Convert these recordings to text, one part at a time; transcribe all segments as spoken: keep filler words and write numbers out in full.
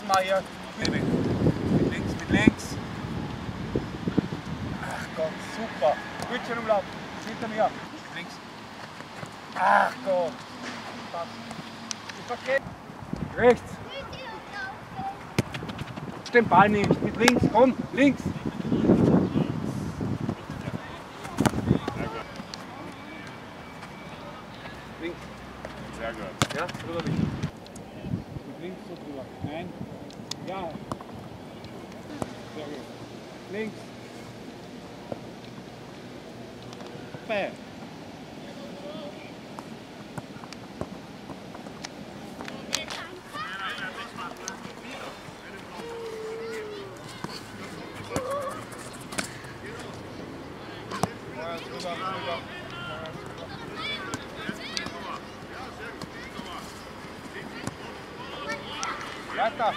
passen mal hier. Mit links, mit links. Ach Gott, super. Hütchen umlaufen. Hinter mir. Links. Ach Gott. Ist okay. Rechts. Den Ball nicht. Mit links. Komm, links. Links. Sehr gut. Ja, drüber nicht. Mit links so drüber. Nein. Ja. Sehr gut. Links. Bäh. Weiter.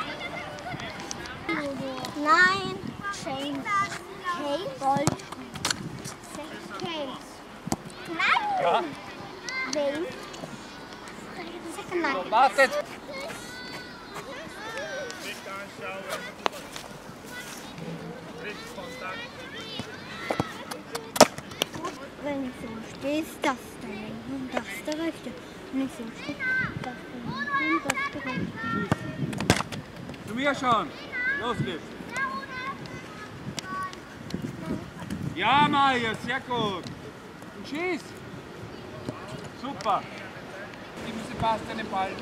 Nein, James. Hey, Gold. James. Nein. Ja. Wayne. Sag nein. So, wartet. Nicht anschauen. Blickkontakt. Wenn du so stehst, das der linke und das der rechte. Wenn ich so stehe, das der linke und das der rechte. Zu mir schauen. Los geht's. Ja, Maja, sehr gut. Und schieß. Super. Die müssen fast an den Ball.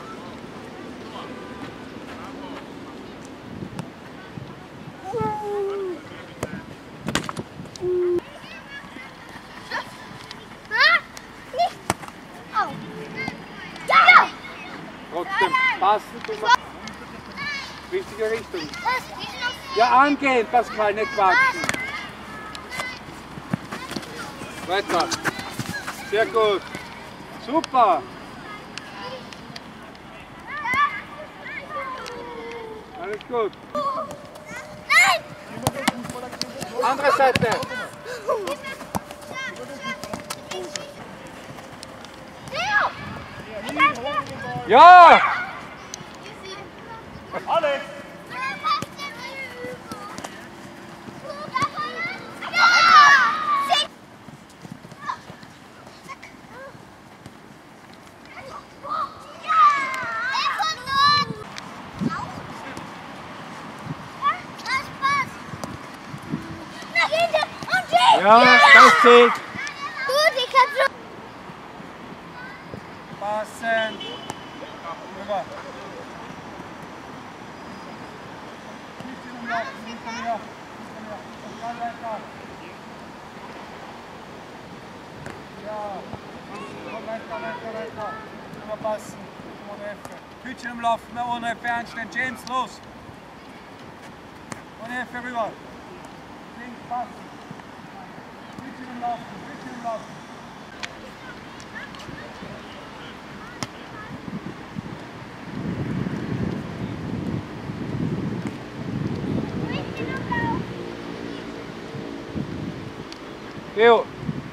Trotzdem passen, du machst. Richtige Richtung. Ja, angehen, Pascal, nicht quatschen. Weiter. Sehr gut. Super. Alles gut. Andere Seite. Ja! Alex! Ja, das zählt. Gut, ich hab schon. Passen. Rüber. Nicht in den Laufen, hinter mir. Hinter mir. Und dann weiter. Ja. Komm, weiter, weiter, weiter. Immer passen. Ohne Effe. Hütchen im Laufen, ohne Effe einstellen. James, los. Ohne Effe rüber. Links passen. Hütchen im Laufen, Hütchen im Laufen. Leo.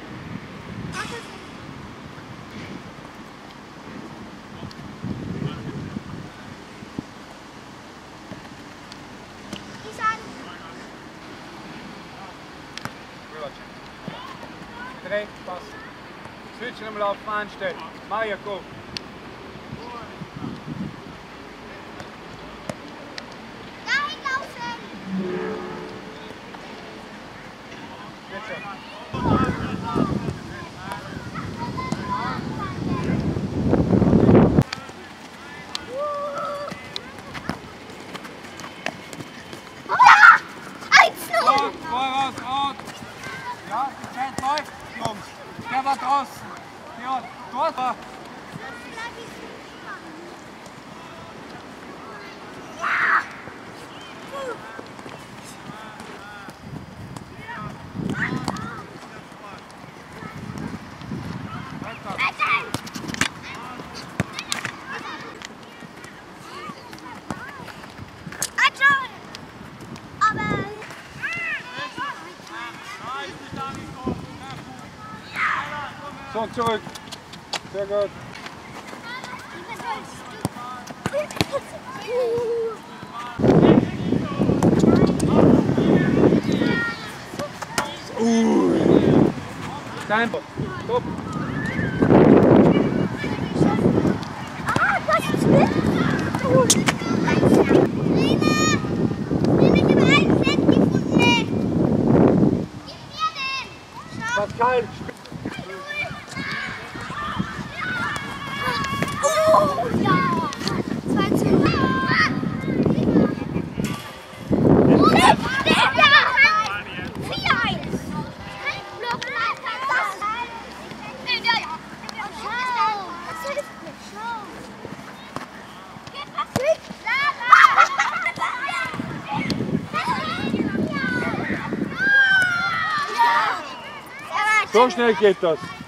Direkt passen. Hütchen im Laufen anstellen. Maja, go. Dahin laufen! Bitte. Rot, voraus, rot. Ja, die Zeit läuft, Jungs. Der war draußen. Ja, dort war. So, zurück. Sehr gut. Tempo. Top. Ah, du hast es mit. Pascal. Oh, ja. zwei zu null. So schnell geht das.